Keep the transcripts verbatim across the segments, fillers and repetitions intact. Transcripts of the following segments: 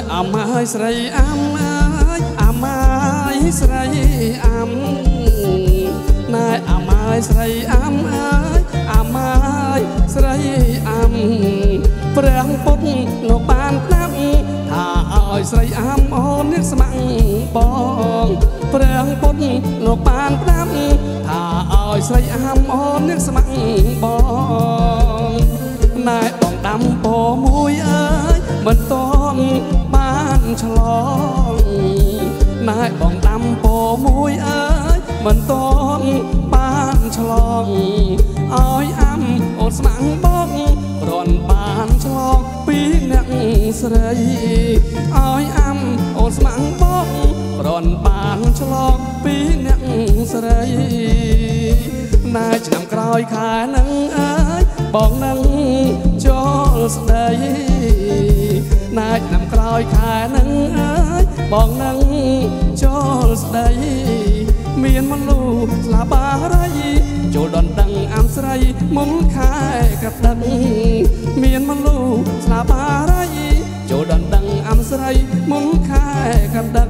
អាម៉ាយស្រីអាំអើយអាម៉ាយស្រីអាំណែអាម៉ាយស្រីអាំអើយអាម៉ាយស្រីអាំព្រះពុទ្ធលោកបានប្រាប់ថាឲ្យស្រីអាំអូននេះស្ម័គ្របងព្រះពុទ្ធលោកបានប្រាប់ថាឲ្យស្រីអាំអូននេះស្ម័គ្របងណែបងដាំពោមួយអើយមិនតន់បានឆ្លងណែបងដាំពោមួយអើយមិនតន់បានឆ្លងឲ្យអាំអូនស្ម័គ្របងគ្រាន់បានឆ្លងពីអ្នកស្រីឲ្យអាំអូនស្ម័គ្របងគ្រាន់បានឆ្លងពីអ្នកស្រីណែឆ្នាំក្រោយខែនឹងអើយបងនឹងចូលស្ដីណែឆ្នាំក្រោយខែនឹងអើយបងនឹងចូលស្ដីមានមលូស្លាបារីចូលដនដឹងអាំស្រីមុនខែកដឹងមានមលូស្លាបារីចូលដនដឹងអាំស្រីមុនខែកដឹង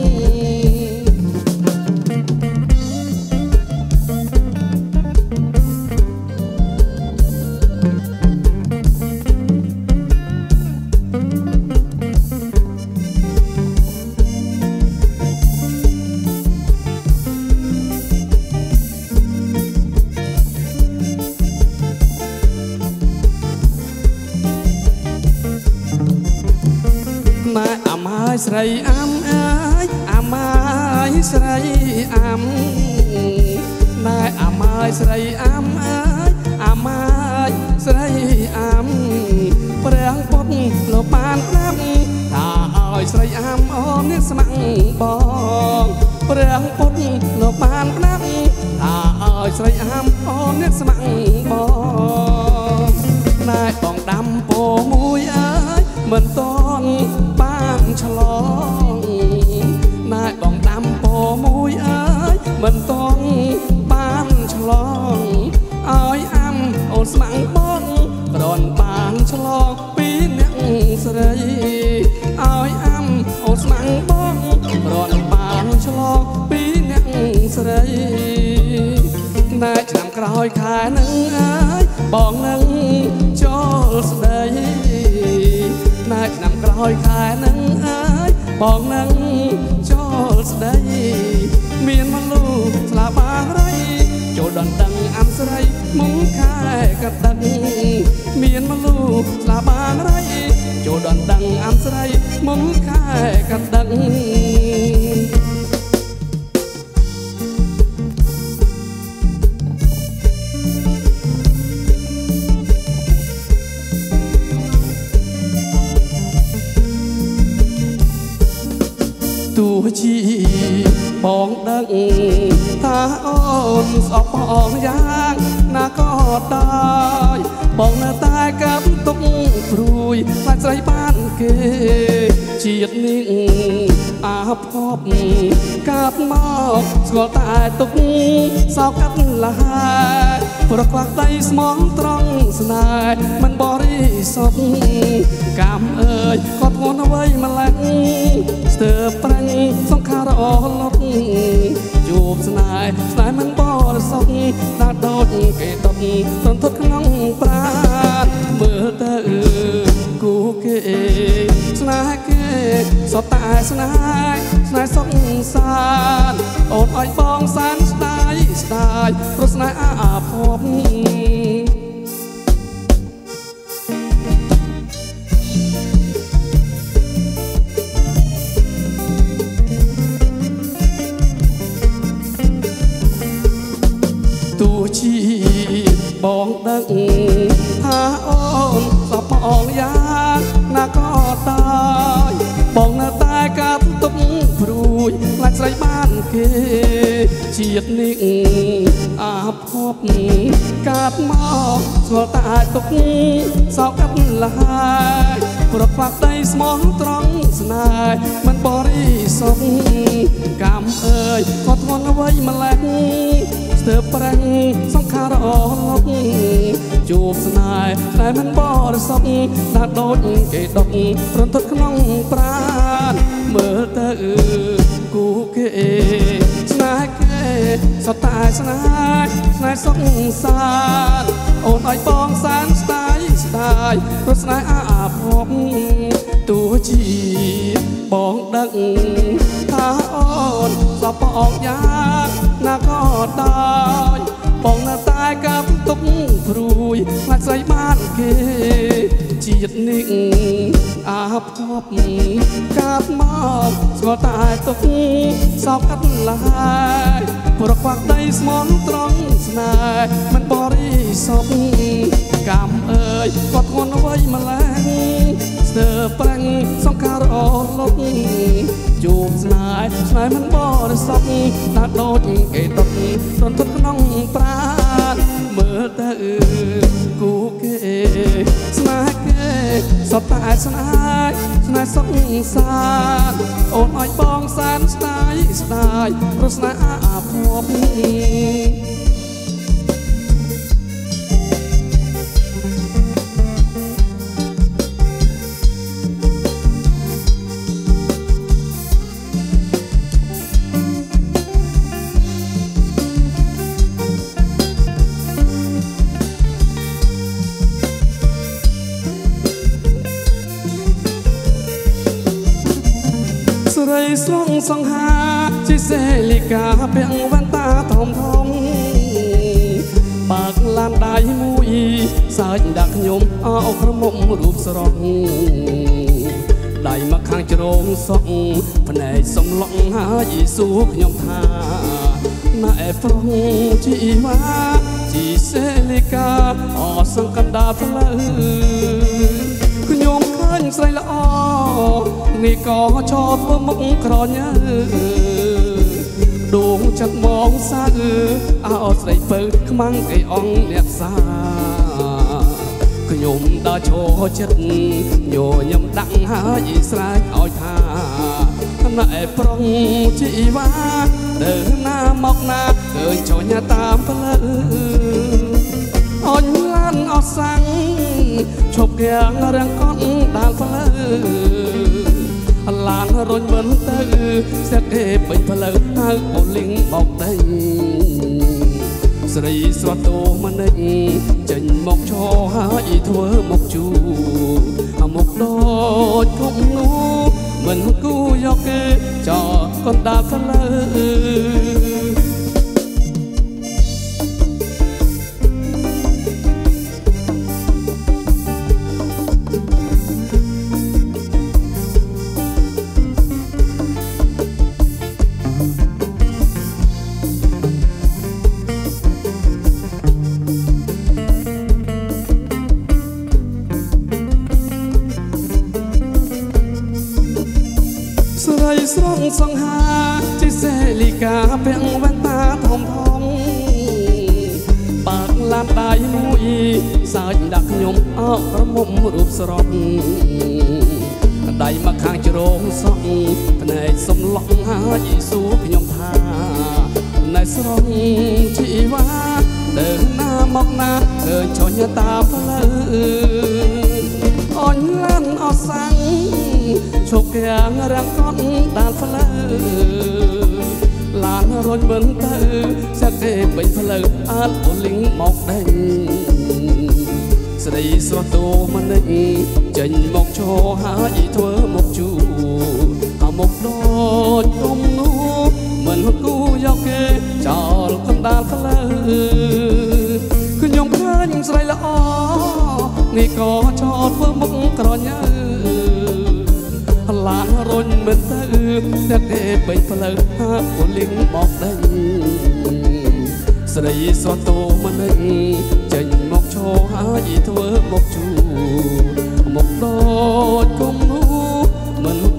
ស្រីអាំអើយអាម៉ាយស្រីអាំណែអាម៉ាយស្រីអាំអើយអាម៉ាយស្រីអាំព្រះពុទ្ធលោកបានប្រាប់ថាឲ្យស្រីអាំអូននេះស្ម័គ្របងព្រះពុទ្ធលោកបានប្រាប់ថាឲ្យស្រីអាំអូននេះស្ម័គ្របងណែបងដាំពោមួយអើយមិនតន់បានឆ្លងណែបងដាំពោមួយអើយមិនតន់បានឆ្លងឲ្យអាំអូនស្ម័គ្របងគ្រាន់បានឆ្លងពីអ្នកស្រីឲ្យអាំអូនស្ម័គ្របងគ្រាន់បានឆ្លងពីអ្នកស្រីណែឆ្នាំក្រោយខែនឹងអើយបងនឹងចូលស្ដីណែឆ្នាំក្រោយខែនឹងអើយបងនឹងចូលស្ដីមានមលូស្លាបារីចូលដនដឹងអាំស្រីមុនខែកដឹងមានមលូស្លាបារីចូលដនដឹងអាំស្រីមុនខែកដឹងទោះជាបងដឹងថាអូនស្អប់បងយ៉ាងណាក៏ដោយបងនៅតែកាប់ទុកព្រួយខ្លាចស្រីបានគេជាតិនេះអាភពកាប់មកស្គាល់តែទុកសោកកាត់លហើយប្រខ្វះដៃស្មងត្រង់ស្នេហ៍មិនបរិសុទ្ធកម្មអើយគាត់ធ្ងន់អ្វីម្លេះស្ទើរប្រាំងសង្ខារអលត់ជួបស្នេហ៍ស្នេហ៍មិនបរិសុទ្ធដាក់ដូចគេដុតទន្ទុតក្នុងប្រាណមើលទៅគូគេស្នេហ៍គេសតតែស្នេហ៍ស្នេហ៍សុខសានអូនឲ្យបងសានស្ដាយស្ដាយព្រោះស្នេហ៍អាភពទោះជាបងដឹងថាអូនសពបងយ៉ាងណាក៏ដោយបងនៅតែកាត់ទុកព្រួយខ្លាចស្រីបានគេជាតិនេះអាភពកាត់មកស្គាល់តែទុកសោកកាត់លហើយប្រខ្វះដីស្មងត្រង់ស្នេហ៍មិនបរិសុទ្ធកម្មអើយគាត់ធ្ងន់អ្វីម្លេះស្ទើរប្រាំងសង្ខារអលត់ជួបស្នេហ៍តែមិនបរិសុទ្ធដាក់ដូចគេដុតរន្ធត់ក្នុងប្រាសតែស្នេហ៍ស្នេហ៍សុខសានអូនឲ្យបងសានស្ដាយស្ដាយព្រោះស្នេហ៍អាភពទោះជាបងដឹងថាអូនសពអងយ៉ាងណាក៏ដោយបងនៅតែកាប់ទុកព្រួយខ្លាចស្រីបានគេជាតិនេះអាភពកាប់មកស្គាល់តែទុកសោកកាត់ឡាយប្រកបដីស្មន់ត្រង់ស្នេហ៍មិនបរិសុទ្ធកម្មអើយគាត់ធ្ងន់អ្វីម្ល៉េះស្ទើរប្រាំងសង្ការអលុកជួបស្នេហ៍ស្នេហ៍មិនបរិសុទ្ធតែដូចគេដុតរន្ធត់ក្នុងប្រាណមើលទៅគូគេស្នេហ៍គេសពតែស្នេហ៍ស្នេហ៍សុខសានអូនឲ្យបងសានស្ដាយស្ដាយព្រោះស្នេហ៍អាភពស្រីស្រងសង្ហាជាសេលីកាពាក់វ៉ែនតាធំធំបើកឡានដៃមួយសើចដាក់ខ្ញុំអោក្រមុំរូបស្រស់ដៃមកខាងជ្រងសក់ភ្នែកសំឡងហើយសួរខ្ញុំថាណែប្រុងជីវ៉ាជីសេលីកាអសង្កណ្ដាលផ្លូវខ្ញុំឃើញស្រីល្អនេះក៏ចោតធ្វើមុខក្រញ៉ើដួងចិត្តបងសាអោស្រីពៅខ្មាំងអីអងអ្នកសាខ្ញុំដើរឈរចិត្តញញឹមដាក់ហើយស្រែកឲ្យថាណែប្រុងជីវ៉ាដើរណាមកណាឃើញចញតាមផ្លូវអញឡានអត់សាំងឈប់គាំងរាំងកត់ដាល់ផ្លូវឡានរុញមិនទៅស្ទាក់គេពេញផ្លូវហៅអូលីងបោកដេញស្រីស្រស់តោមនិចចេញមកឈរហើយធ្វើមកជូមុខដូចគុំនោះមិនគូយកគេចោលកណ្ដាលផ្លូវស្រីស្រងសង្ហាជាសេលីកាពាក់វ៉ែនតាធំធំបើកឡានដៃមួយសើចដាក់ខ្ញុំអោក្រមុំរូបស្រស់ដៃមកខាងជ្រងសក់ភ្នែកសំឡងហើយសួរខ្ញុំថាណែស្រងជីវ៉ាដើរណាមកណាឃើញចញតាមផ្លូវអញឡានអត់សាំងឈប់គាំងរាំងកត់ដាល់ផ្លូវឡានរុញមិនទៅស្ទាក់គេពេញផ្លូវអើអូលីងមកដេញស្រីស្រស់តោមនិចចេញមកឈរហើយធ្វើមកជូអមុខដូចគុំនោះមិនគូយកគេចោលកណ្ដាលផ្លូវខ្ញុំឃើញស្រីល្អនេះក៏ចោលធ្វើមុខក្រញ៉ើឡានរុញមិនទៅស្ទាក់គេពេញផ្លូវហាអូលីងបោកដេញស្រីស្រស់តោមនិចចេញមកឈរហើយធ្វើមកជូមុខដូចគុំនោះមិន